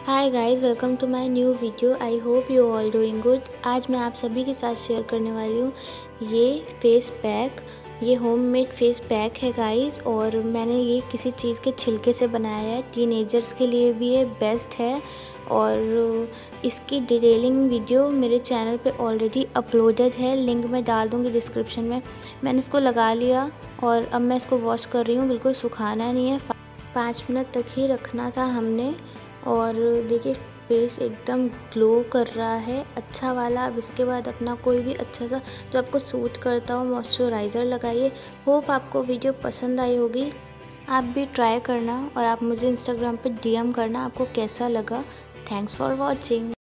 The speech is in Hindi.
Hi guys, welcome to my new video. I hope you all doing good. आज मैं आप सभी के साथ शेयर करने वाली हूँ ये फेस पैक। ये होममेड फेस पैक है गाइस, और मैंने ये किसी चीज़ के छिलके से बनाया है। टीनेजर्स के लिए भी ये बेस्ट है, और इसकी डिटेलिंग वीडियो मेरे चैनल पे ऑलरेडी अपलोडेड है, लिंक मैं डाल दूँगी डिस्क्रिप्शन में। मैंने इसको लगा लिया और अब मैं इसको वॉश कर रही हूँ। बिल्कुल सुखाना नहीं है, 5 मिनट तक ही रखना था हमने। और देखिए फेस एकदम ग्लो कर रहा है अच्छा वाला। अब इसके बाद अपना कोई भी अच्छा सा जो आपको सूट करता हो मॉइस्चराइज़र लगाइए। होप आपको वीडियो पसंद आई होगी, आप भी ट्राई करना और आप मुझे इंस्टाग्राम पे डीएम करना आपको कैसा लगा। Thanks for watching.